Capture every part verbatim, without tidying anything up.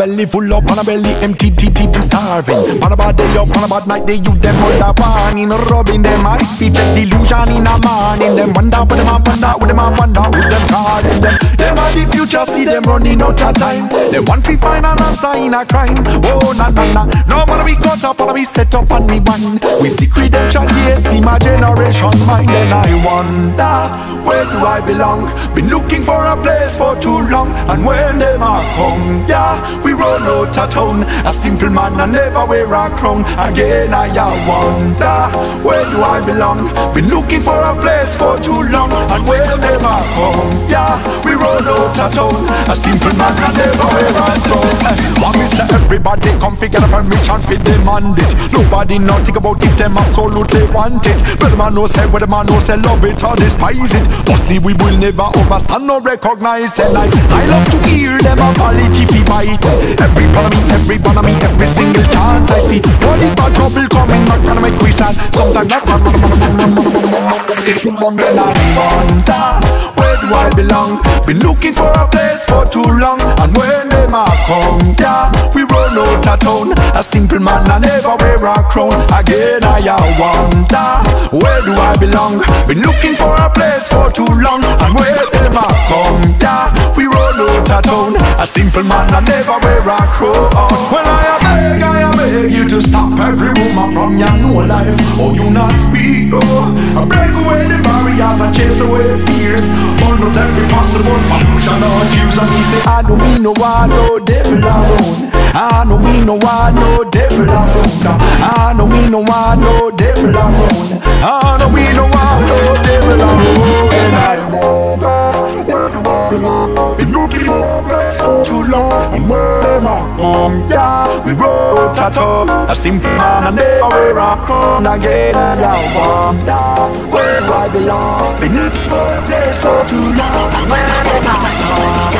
belly full up, on a belly empty, T T them starving. On a bad day up, on a bad night, they you them under warning. Rubbing them eyes, feet check delusion in a morning. Them wonder what them a wonder, what them a wonder, with them calling them. Them are the future, see them running out of time. They want to find an answer in a crime. Oh na na na, no wanna be caught up, wanna be set up on the wine. We seek redemption here, for my generation mind. And I wonder, where do I belong? Been looking for a place for too long, and when them a come, yeah, we run out of town. A simple man and never wear a crown. Again I wonder, where do I belong? Been looking for a place for too long, and when them a come, yeah, we run out of town. A simple man and never wear a crown. Want me say everybody come figure the permission fi demand it. Nobody not think about if them absolutely want it. But the man no say, what the man no say, love it or despise it. Mostly we will never overstand or recognize. And I, I love to hear them apology fi bite. Every one of me, every one of me, every single chance I see. All the bad trouble coming, not gonna make we sad. Sometimes I run, run, run, run, run, run, run, then I wonder, where do I belong? Been looking for a place for too long, and when them a come, yeah, we run out of town. A simple man I never wear a crown. Again I wonder, where do I belong? Been looking for a place for too long, and where them a come, yeah, we run out of town. A simple man I never wear a crown. Well I beg, I beg you to stop every woman from your no life. Oh you not speak, oh, I break away the barriers and chase away fears. Burn out every possible pollution or use. And he say I don't mean no one, no devil around. I know we no want no devil around. I know we no want no devil around. I know we no want no devil around. And I know been looking for a place for too long, and where them a come, yeah, we wrote a talk. A simple man and never wear a crown. Again and I wonder, where do I belong? Been looking for a place for too long, and where them a come,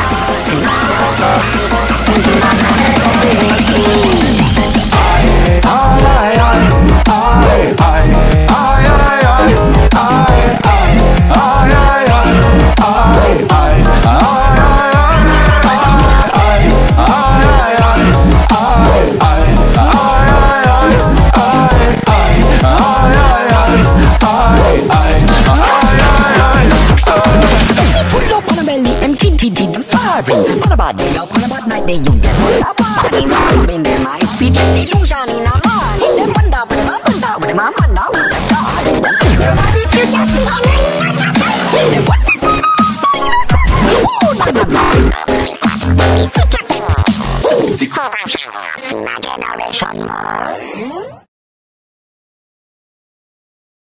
starving. On a bad day up, on a bad night, they you get on a party. Rubbing them eyes, feet check illusion in a morning. Them wonder with them, I wonder with them, I wonder with them calling them. Them are the future, see how many not a time. Them what we find out, so in a time. Oh, na na na na. Secret, secret, see my generation more.